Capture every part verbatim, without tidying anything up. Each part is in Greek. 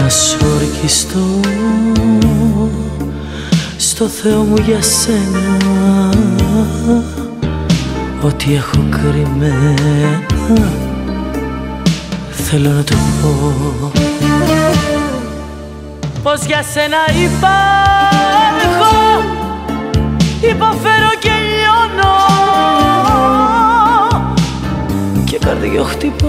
Να σου ορκιστώ στο Θεό μου για σένα, ό,τι έχω κρυμμένα θέλω να το πω. Πως για σένα υπάρχω, υποφέρω και λιώνω και καρδιό χτυπώ.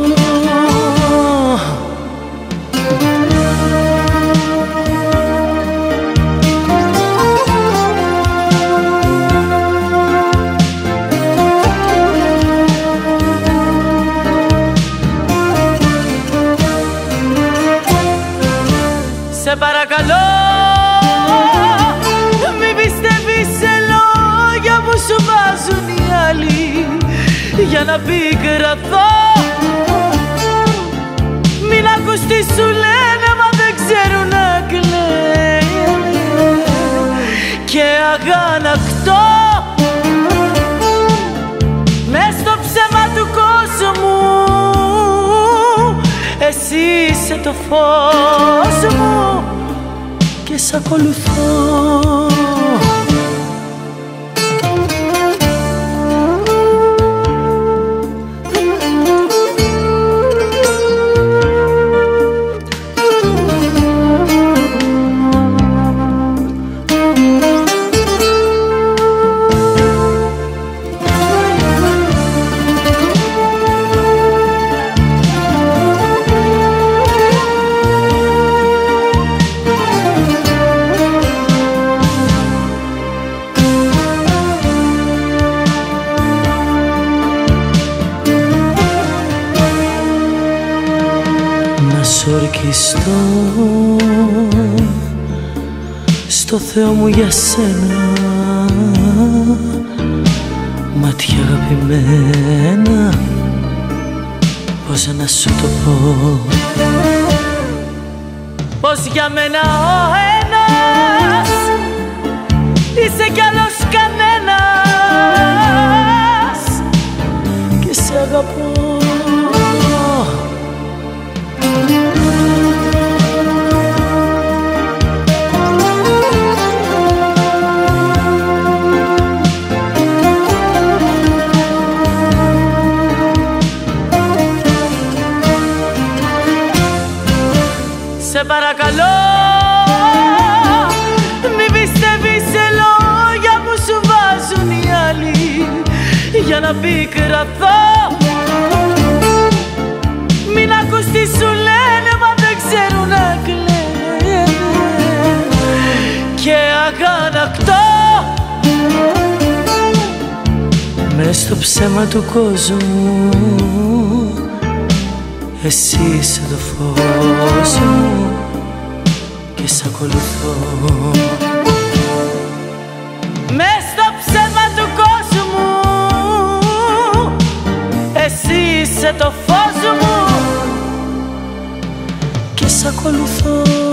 Σε παρακαλώ, μη πιστεύεις σε λόγια που σου βάζουν οι άλλοι για να πικραθώ. Μην ακούς τι σου λένε, μα δεν ξέρουν να κλαις και αγανακτώ μες στο ψέμα του κόσμου. Εσύ είσαι το φως μου και σ' ακολουθώ. Να σ' ορκιστώ στο Θεό μου για σένα, μάτια αγαπημένα, πώς να σου το πω. Πως για μένα ο ένας είσαι κι άλλος κανένας και σε αγαπώ. Σε παρακαλώ, μη πιστεύεις σε λόγια που σου βάζουν οι άλλοι για να πικραθώ. Μην ακούς τι σου λένε, μα δεν ξέρουν να κλαις και αγανακτώ μες στο ψέμα του κόσμου. Εσύ είσαι το φως μου και σ' ακολουθώ. Μες στο ψέμα του κόσμου εσύ είσαι το φως μου και σ' ακολουθώ.